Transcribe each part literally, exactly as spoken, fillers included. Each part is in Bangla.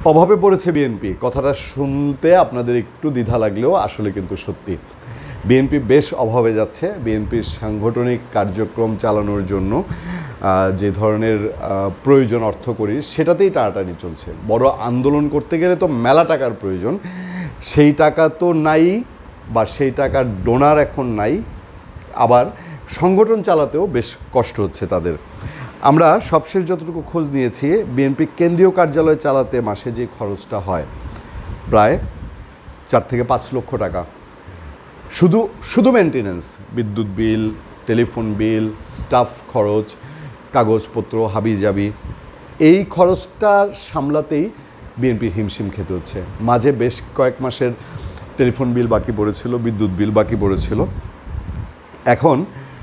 অভাবে পড়েছে বিএনপি, কথাটা শুনতে আপনাদের একটু দ্বিধা লাগলেও আসলে কিন্তু সত্যি। বিএনপি বেশ অভাবে যাচ্ছে। বিএনপির সাংগঠনিক কার্যক্রম চালানোর জন্য যে ধরনের প্রয়োজন অর্থকরী সেটাতেই টানাটানি চলছে। বড় আন্দোলন করতে গেলে তো মেলা টাকার প্রয়োজন, সেই টাকা তো নাই, বা সেই টাকার ডোনার এখন নাই। আবার সংগঠন চালাতেও বেশ কষ্ট হচ্ছে তাদের। আমরা সবশেষ যতটুকু খোঁজ নিয়েছি, বিএনপি কেন্দ্রীয় কার্যালয় চালাতে মাসে যে খরচটা হয় প্রায় চার থেকে পাঁচ লক্ষ টাকা, শুধু শুধু মেনটেন্যান্স, বিদ্যুৎ বিল, টেলিফোন বিল, স্টাফ খরচ, কাগজপত্র, হাবিজাবি, এই খরচটা সামলাতেই বিএনপি হিমশিম খেতে হচ্ছে। মাঝে বেশ কয়েক মাসের টেলিফোন বিল বাকি পড়েছিল, বিদ্যুৎ বিল বাকি পড়েছিল। এখন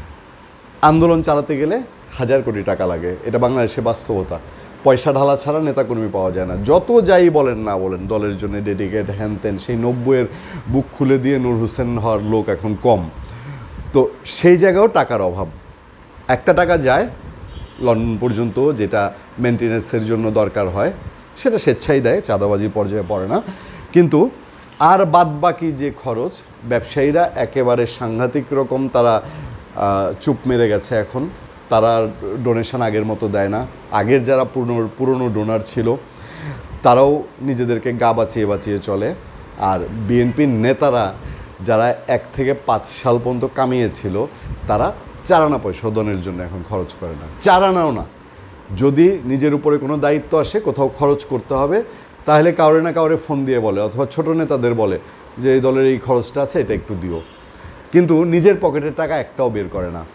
আন্দোলন চালাতে গেলে হাজার কোটি টাকা লাগে, এটা বাংলাদেশে বাস্তবতা। পয়সা ঢালা ছাড়া নেতাকর্মী পাওয়া যায় না, যত যাই বলেন না বলেন, দলের জন্য ডেডিকেট হ্যান ত্যান, সেই নব্বইয়ের বুক খুলে দিয়ে নূর হোসেন হওয়ার লোক এখন কম। তো সেই জায়গাও টাকার অভাব। একটা টাকা যায় লন্ডন পর্যন্ত, যেটা মেনটেন্যান্সের জন্য দরকার হয়, সেটা স্বেচ্ছাই দেয়, চাঁদাবাজি পর্যায়ে পড়ে না। কিন্তু আর বাদ বাকি যে খরচ, ব্যবসায়ীরা একেবারে সাংঘাতিক রকম তারা চুপ মেরে গেছে এখন। তারা ডোনেশন আগের মতো দেয় না। আগের যারা পুরনো পুরনো ডোনার ছিল তারাও নিজেদেরকে গা বাঁচিয়ে বাঁচিয়ে চলে। আর বিএনপির নেতারা যারা এক থেকে পাঁচ সাল পর্যন্ত কামিয়েছিল, তারা চার আনা পয়সা দনের জন্য এখন খরচ করে না, চার আনাও না। যদি নিজের উপরে কোনো দায়িত্ব আসে, কোথাও খরচ করতে হবে, তাহলে কাউরে না কাউরে ফোন দিয়ে বলে, অথবা ছোট নেতাদের বলে যে এই দলের এই খরচটা আছে, এটা একটু দিও। কিন্তু নিজের পকেটের টাকা একটাও বের করে না।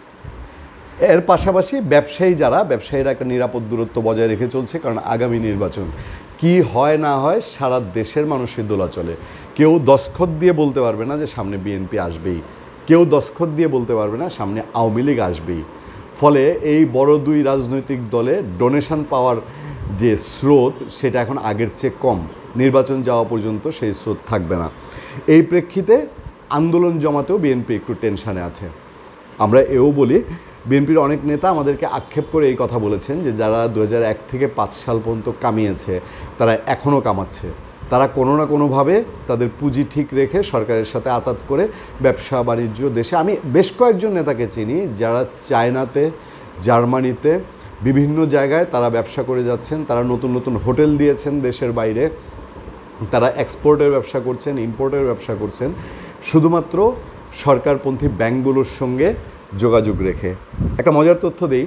এর পাশাপাশি ব্যবসায়ী যারা, ব্যবসায়ীরা একটা নিরাপদ দূরত্ব বজায় রেখে চলছে, কারণ আগামী নির্বাচন কি হয় না হয় সারা দেশের মানুষের দোলা চলে। কেউ দস্তখত দিয়ে বলতে পারবে না যে সামনে বিএনপি আসবেই, কেউ দস্তখত দিয়ে বলতে পারবে না সামনে আওয়ামী লীগ আসবেই। ফলে এই বড় দুই রাজনৈতিক দলে ডোনেশন পাওয়ার যে স্রোত, সেটা এখন আগের চেয়ে কম। নির্বাচন যাওয়া পর্যন্ত সেই স্রোত থাকবে না। এই প্রেক্ষিতে আন্দোলন জমাতেও বিএনপি একটু টেনশানে আছে। আমরা এও বলি, বিএনপির অনেক নেতা আমাদেরকে আক্ষেপ করে এই কথা বলেছেন যে যারা দু হাজার এক থেকে পাঁচ সাল পর্যন্ত কামিয়েছে, তারা এখনও কামাচ্ছে। তারা কোনো না কোনোভাবে তাদের পুঁজি ঠিক রেখে সরকারের সাথে আতাত করে ব্যবসা বাণিজ্য দেশে, আমি বেশ কয়েকজন নেতাকে চিনি যারা চায়নাতে, জার্মানিতে, বিভিন্ন জায়গায় তারা ব্যবসা করে যাচ্ছেন। তারা নতুন নতুন হোটেল দিয়েছেন দেশের বাইরে, তারা এক্সপোর্টের ব্যবসা করছেন, ইম্পোর্টের ব্যবসা করছেন, শুধুমাত্র সরকারপন্থী ব্যাংকগুলোর সঙ্গে যোগাযোগ রেখে। একটা মজার তথ্য দিই,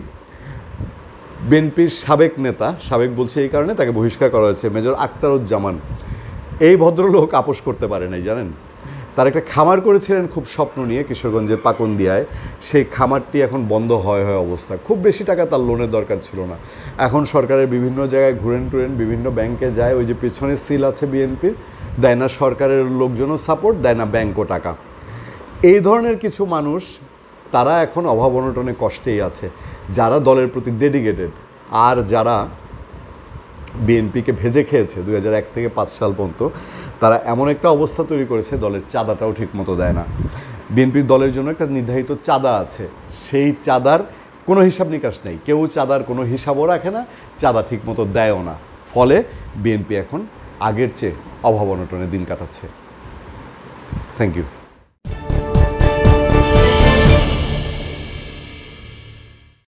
বিএনপির সাবেক নেতা, সাবেক বলছে এই কারণে তাকে বহিষ্কার করা হয়েছে, মেজর আখতারুজ্জামান, এই ভদ্রলোক আপোষ করতে পারে নাই, জানেন। তার একটা খামার করেছিলেন খুব স্বপ্ন নিয়ে কিশোরগঞ্জের পাকন্দিয়ায়, সেই খামারটি এখন বন্ধ হয় হয় অবস্থা। খুব বেশি টাকা তার লোনের দরকার ছিল না। এখন সরকারের বিভিন্ন জায়গায় ঘুরেন টুরেন, বিভিন্ন ব্যাংকে যায়, ওই যে পেছনে সিল আছে বিএনপির, দেয় না সরকারের লোকজনও সাপোর্ট, দেয় না ব্যাংকও টাকা। এই ধরনের কিছু মানুষ, তারা এখন অভাব অনটনে কষ্টেই আছে, যারা দলের প্রতি ডেডিকেটেড। আর যারা বিএনপিকে ভেজে খেয়েছে দুই হাজার এক থেকে পাঁচ সাল পর্যন্ত, তারা এমন একটা অবস্থা তৈরি করেছে, দলের চাঁদাটাও ঠিকমতো দেয় না। বিএনপির দলের জন্য একটা নির্ধারিত চাঁদা আছে, সেই চাঁদার কোনো হিসাব নিকাশ নেই, কেউ চাঁদার কোনো হিসাবও রাখে না, চাঁদা ঠিকমতো দেয়ও না। ফলে বিএনপি এখন আগের চেয়ে অভাব অনটনে দিন কাটাচ্ছে। Thank you.